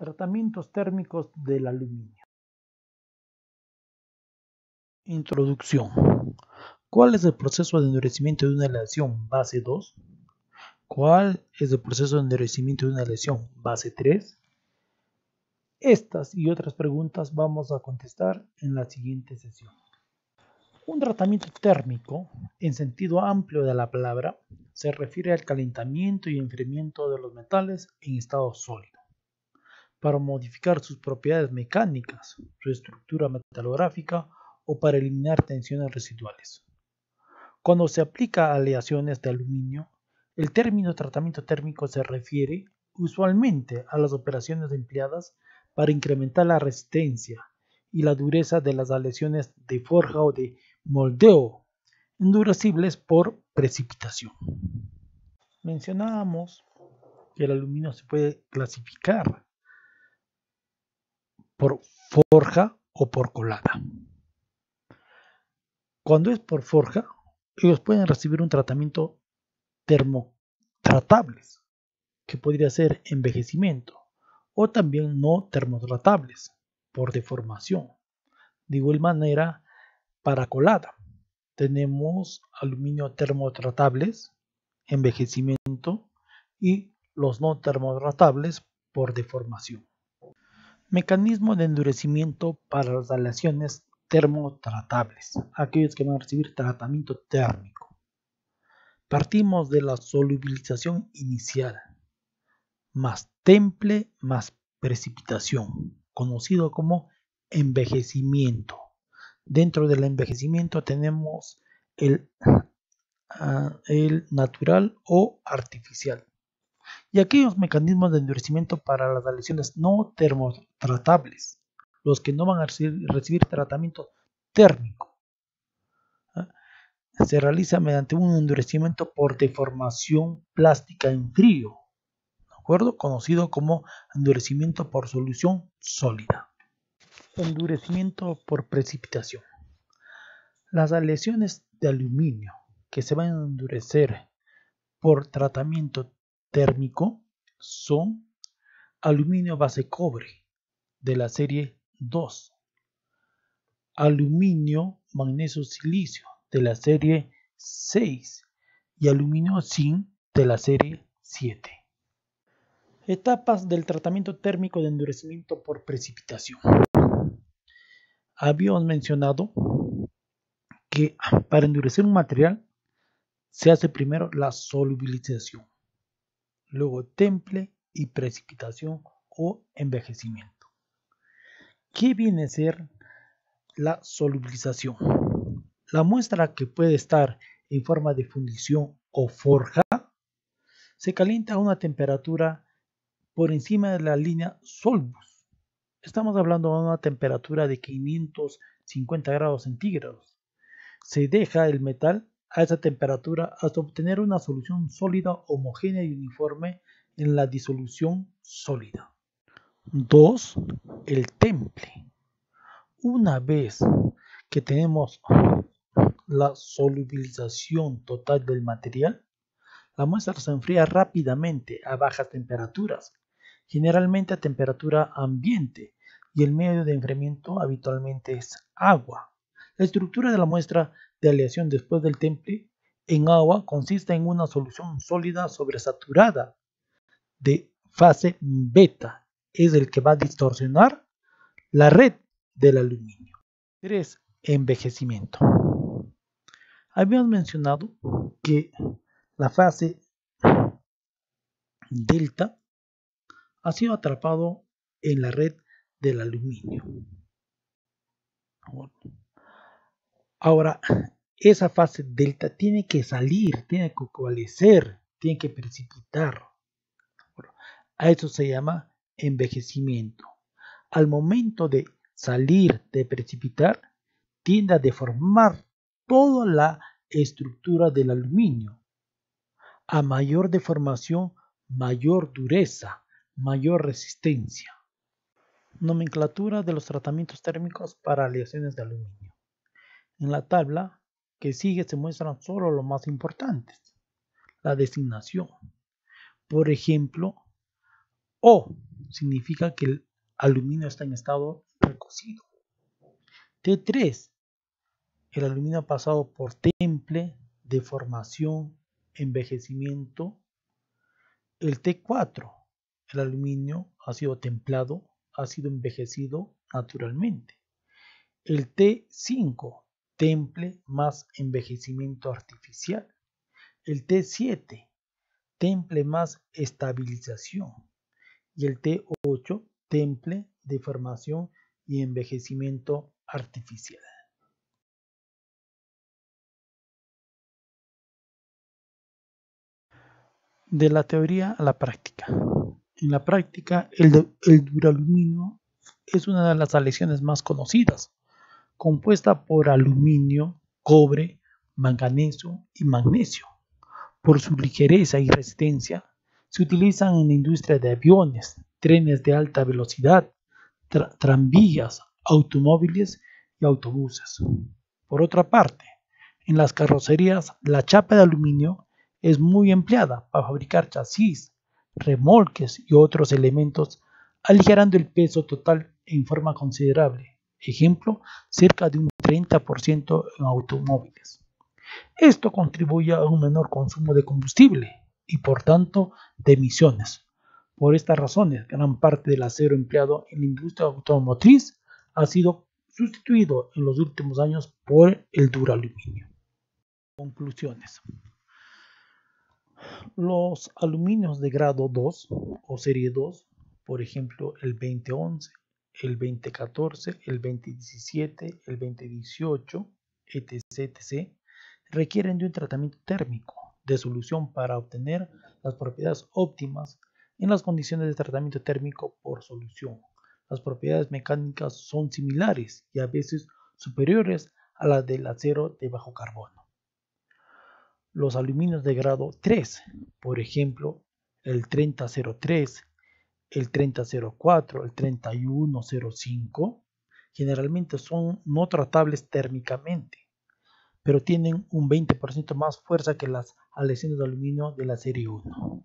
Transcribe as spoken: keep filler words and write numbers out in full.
Tratamientos térmicos del aluminio. Introducción. ¿Cuál es el proceso de endurecimiento de una aleación base dos? ¿Cuál es el proceso de endurecimiento de una aleación base tres? Estas y otras preguntas vamos a contestar en la siguiente sesión. Un tratamiento térmico, en sentido amplio de la palabra, se refiere al calentamiento y enfriamiento de los metales en estado sólido, para modificar sus propiedades mecánicas, su estructura metalográfica o para eliminar tensiones residuales. Cuando se aplica a aleaciones de aluminio, el término tratamiento térmico se refiere usualmente a las operaciones empleadas para incrementar la resistencia y la dureza de las aleaciones de forja o de moldeo, endurecibles por precipitación. Mencionábamos que el aluminio se puede clasificar por forja o por colada. Cuando es por forja, ellos pueden recibir un tratamiento termotratables, que podría ser envejecimiento, o también no termotratables, por deformación. De igual manera, para colada, tenemos aluminio termotratables, envejecimiento, y los no termotratables por deformación. Mecanismo de endurecimiento para las aleaciones termotratables, aquellos que van a recibir tratamiento térmico. Partimos de la solubilización inicial, más temple más precipitación, conocido como envejecimiento. Dentro del envejecimiento tenemos el, uh, el natural o artificial. Y aquellos mecanismos de endurecimiento para las aleaciones no termotratables, los que no van a recibir, recibir tratamiento térmico, ¿eh? Se realiza mediante un endurecimiento por deformación plástica en frío, ¿de acuerdo? Conocido como endurecimiento por solución sólida. Endurecimiento por precipitación. Las aleaciones de aluminio que se van a endurecer por tratamiento térmico son aluminio base cobre de la serie dos, aluminio magnesio silicio de la serie seis y aluminio zinc de la serie siete. Etapas del tratamiento térmico de endurecimiento por precipitación. Habíamos mencionado que para endurecer un material se hace primero la solubilización, luego temple y precipitación o envejecimiento. ¿Qué viene a ser la solubilización? La muestra, que puede estar en forma de fundición o forja, se calienta a una temperatura por encima de la línea Solbus. Estamos hablando de una temperatura de quinientos cincuenta grados centígrados. Se deja el metal a esa temperatura hasta obtener una solución sólida, homogénea y uniforme en la disolución sólida. dos. El temple. Una vez que tenemos la solubilización total del material, la muestra se enfría rápidamente a bajas temperaturas, generalmente a temperatura ambiente, y el medio de enfriamiento habitualmente es agua. La estructura de la muestra de aleación después del temple en agua consiste en una solución sólida sobresaturada de fase beta, es el que va a distorsionar la red del aluminio. tres. Envejecimiento. Habíamos mencionado que la fase delta ha sido atrapado en la red del aluminio. Ahora, esa fase delta tiene que salir, tiene que coalescer, tiene que precipitar. A eso se llama envejecimiento. Al momento de salir, de precipitar, tiende a deformar toda la estructura del aluminio. A mayor deformación, mayor dureza, mayor resistencia. Nomenclatura de los tratamientos térmicos para aleaciones de aluminio. En la tabla que sigue se muestran solo los más importantes. La designación. Por ejemplo, O significa que el aluminio está en estado recocido. T tres, el aluminio ha pasado por temple, deformación, envejecimiento. El T cuatro, el aluminio ha sido templado, ha sido envejecido naturalmente. El T cinco, temple más envejecimiento artificial. El T siete, temple más estabilización. Y el T ocho, temple, deformación y envejecimiento artificial. De la teoría a la práctica. En la práctica, el, el duraluminio es una de las aleaciones más conocidas, compuesta por aluminio, cobre, manganeso y magnesio. Por su ligereza y resistencia, se utilizan en la industria de aviones, trenes de alta velocidad, tra tranvías, automóviles y autobuses. Por otra parte, en las carrocerías, la chapa de aluminio es muy empleada para fabricar chasis, remolques y otros elementos, aligerando el peso total en forma considerable. Ejemplo, cerca de un treinta por ciento en automóviles. Esto contribuye a un menor consumo de combustible y, por tanto, de emisiones. Por estas razones, gran parte del acero empleado en la industria automotriz ha sido sustituido en los últimos años por el duraluminio. Conclusiones. Los aluminios de grado dos o serie dos, por ejemplo el veinte once, el veinte catorce, el veinte diecisiete, el veinte dieciocho, etc, etc, requieren de un tratamiento térmico de solución para obtener las propiedades óptimas en las condiciones de tratamiento térmico por solución. Las propiedades mecánicas son similares y a veces superiores a las del acero de bajo carbono. Los aluminios de grado tres, por ejemplo, el treinta cero tres, el treinta cero cuatro, el treinta y uno cero cinco, generalmente son no tratables térmicamente, pero tienen un veinte por ciento más fuerza que las aleaciones de aluminio de la serie uno.